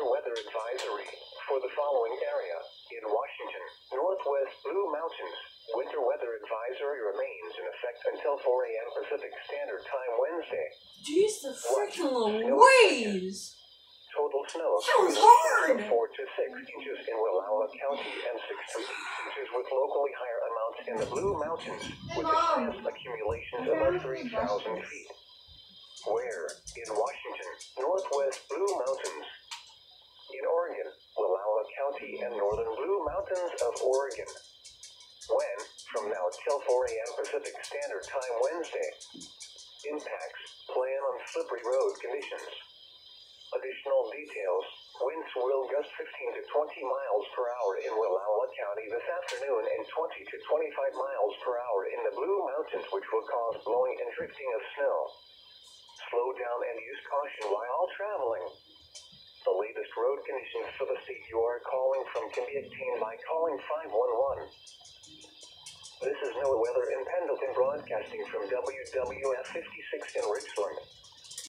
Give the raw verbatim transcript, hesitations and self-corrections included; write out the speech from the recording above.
weather advisory for the following area. In Washington, Northwest Blue Mountains, winter weather advisory remains in effect until four A M Pacific Standard Time Wednesday. Jeez, the freaking Louise! Total snow That was hard! of four to six inches in Wallowa County and six to eight inches with locally higher amounts in the Blue Mountains, with the highest accumulations above three thousand feet. Where? In Washington, Northwest Blue Mountains. In Oregon, Wallowa County and northern Blue Mountains of Oregon. When? From now till four A M Pacific Standard Time Wednesday. Impacts. Plan on slippery road conditions. Additional details. Winds will gust fifteen to twenty miles per hour in Wallowa County this afternoon and twenty to twenty-five miles per hour in the Blue Mountains, which will cause blowing and drifting of snow. Slow down and use caution while traveling. The latest road conditions for the state you are calling from can be obtained by calling five one one. This is NOAA Weather in Pendleton broadcasting from W W F fifty-six in Richland.